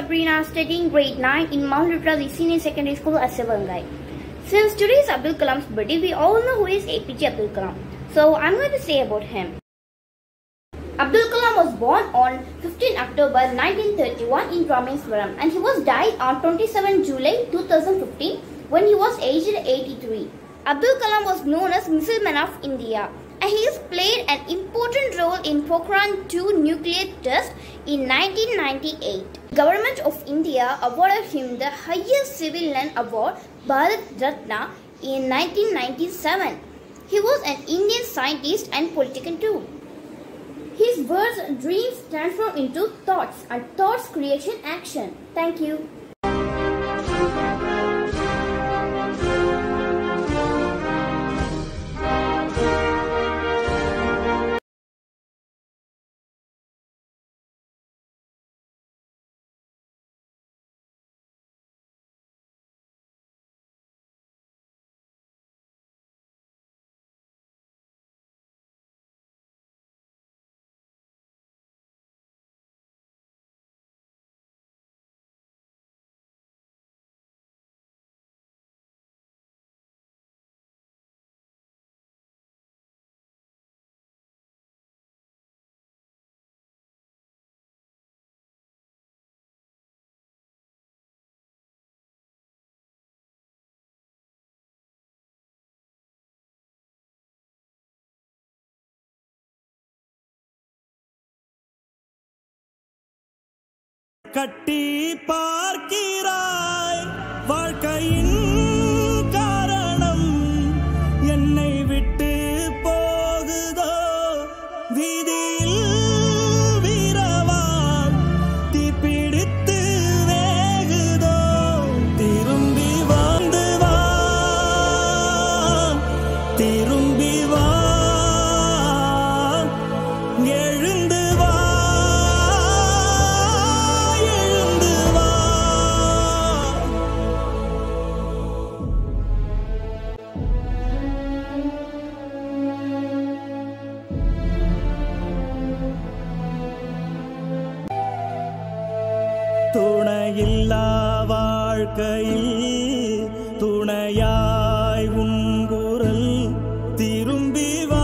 Sabrina, studying grade 9 in Mount Luttra Senior Secondary School at Sivangai. Since today is Abdul Kalam's birthday, we all know who is APJ Abdul Kalam. So I'm going to say about him. Abdul Kalam was born on 15 October 1931 in Rameswaram and he was died on 27 July 2015 when he was aged 83. Abdul Kalam was known as Missile Man of India and he has played an important role in Pokhran 2 nuclear test in 1998. The Government of India awarded him the highest civilian award, Bharat Ratna, in 1997. He was an Indian scientist and politician too. His words and dreams transform into thoughts and thoughts creation action. Thank you. கட்டி பார்க்கிறாய் வாழ்க்கையின் காரணம் என்னை விட்டு போகுதோ வீதியில் வீரவான் தீப்பிடித்து வேகுதோ திரும்பி வந்து வா திரும்பி வா எழுந்து வா துணையில்லா வாழ்க்கையில் துணையாய் உன் குரல் திரும்பி வா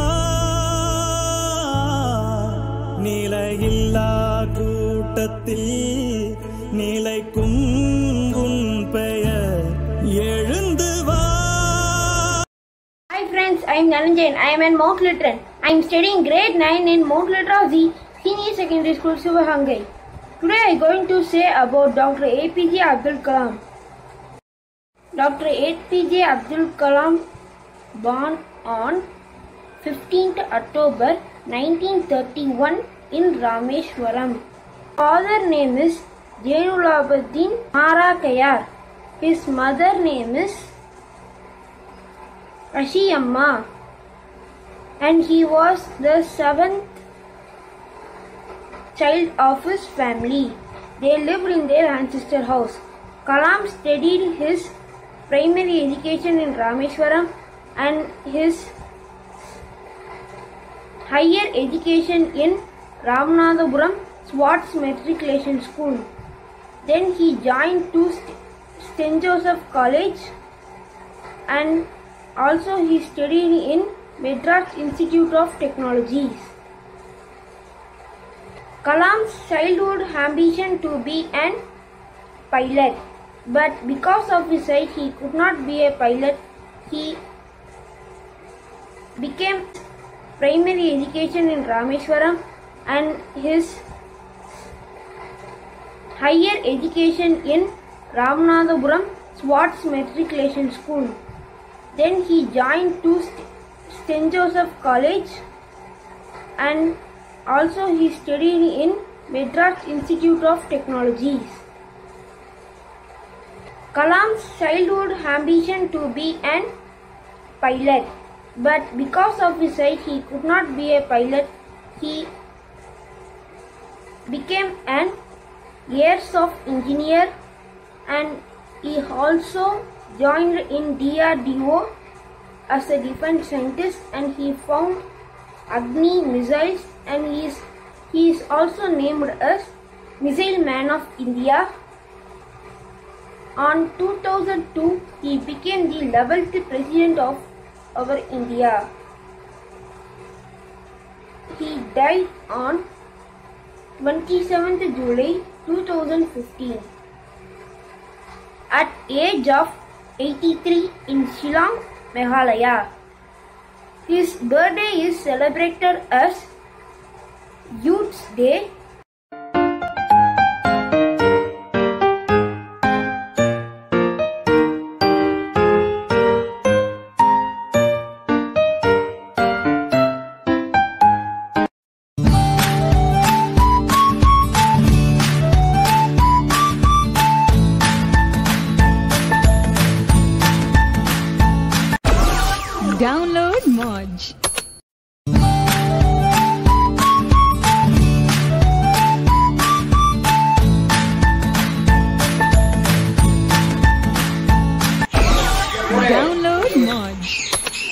நிலையில்லா கூட்டத்தில் நிலைக்கும் உன் பெயர் எழுந்து வா. Hi friends, I am Naranjan. I am in Mount Luttra. I am studying grade 9 in Mount Luttra Senior Secondary School, Sivangai. Today I am going to say about Dr. APJ Abdul Kalam. Dr. APJ Abdul Kalam born on 15th October 1931 in Rameswaram. Father name is Jainulabuddin Marakayar. His mother name is Ashiyamma and he was the 7th child of his family. They lived in their ancestor house. Kalam studied his primary education in Rameswaram and his higher education in Ramanathapuram Swartz Matriculation School. Then he joined to St. Joseph College and also he studied in Madras Institute of Technologies. Kalam's childhood ambition to be an pilot, but because of his height he could not be a pilot. He became primary education in Rameswaram and his higher education in Ramanathapuram Swartz Matriculation School. Then he joined to St. Joseph College and also he studied in Madras Institute of Technologies. Kalam's childhood ambition to be an pilot, but because of his height he could not be a pilot. He became an airsoft engineer and he also joined in DRDO as a defense scientist and he found Agni missiles and he is also named as Missile Man of India On 2002, he became the 11th President of our India. He died on 27th July 2015 at age of 83 in Shillong, Meghalaya. His birthday is celebrated as Youth's Day. Download Moj. Download Moj.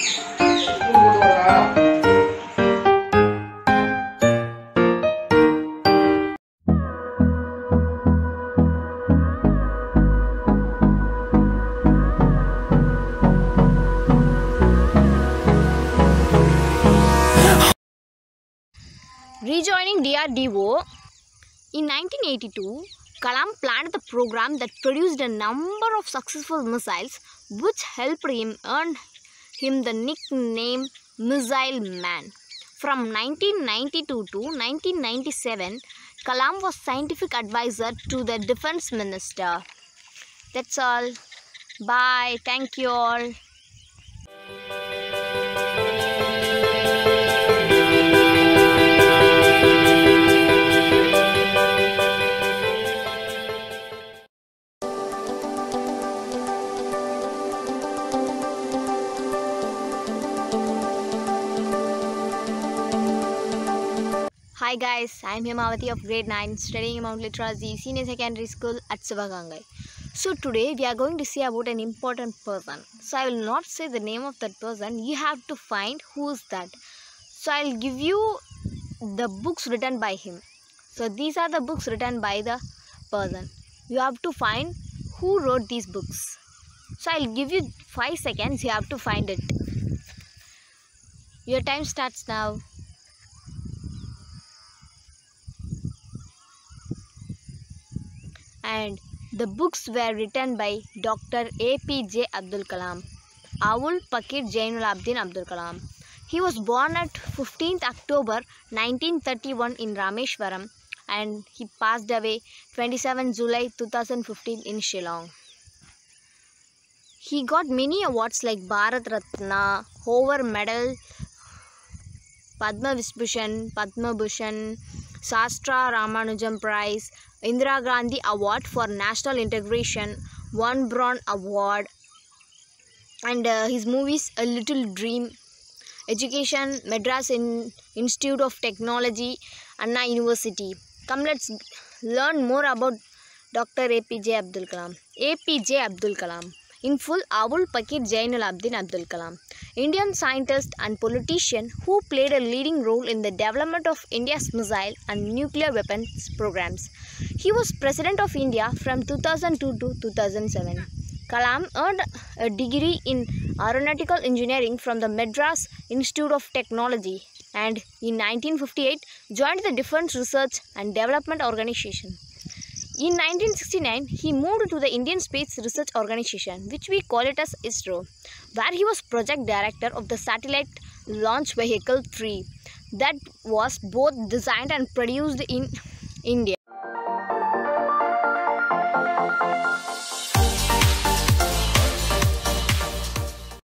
Rejoining DRDO, in 1982, Kalam planned the program that produced a number of successful missiles which helped him earn him the nickname Missile Man. From 1992 to 1997, Kalam was scientific advisor to the Defense Minister. That's all. Bye. Thank you all. Hi guys, I am Himavati of grade 9 studying in Mount Literacy Senior Secondary School at Sivagangai. So today we are going to see about an important person. So I will not say the name of that person, you have to find who is that. So I will give you the books written by him. So these are the books written by the person. You have to find who wrote these books. So I will give you 5 seconds, you have to find it. Your time starts now. And the books were written by Dr. APJ Abdul Kalam, Avul Pakir Jainulabdin Abdul Kalam. He was born at 15th October 1931 in Rameshwaram and he passed away 27 July 2015 in Shillong. He got many awards like Bharat Ratna, Hoover Medal, Padma Vibhushan, Padma Bhushan, Shastra Ramanujam Prize, Indira Gandhi Award for National Integration, One Bronze Award, and his movies A Little Dream, Education, Madras Institute of Technology, Anna University. Come, let's learn more about Dr. APJ Abdul Kalam. APJ Abdul Kalam. In full, Avul Pakir Jainulabdin Abdul Kalam, Indian scientist and politician who played a leading role in the development of India's missile and nuclear weapons programs. He was President of India from 2002 to 2007. Kalam earned a degree in aeronautical engineering from the Madras Institute of Technology and in 1958 joined the Defence Research and Development Organization. In 1969, he moved to the Indian Space Research Organization, which we call it as ISRO, where he was project director of the Satellite Launch Vehicle 3 that was both designed and produced in India.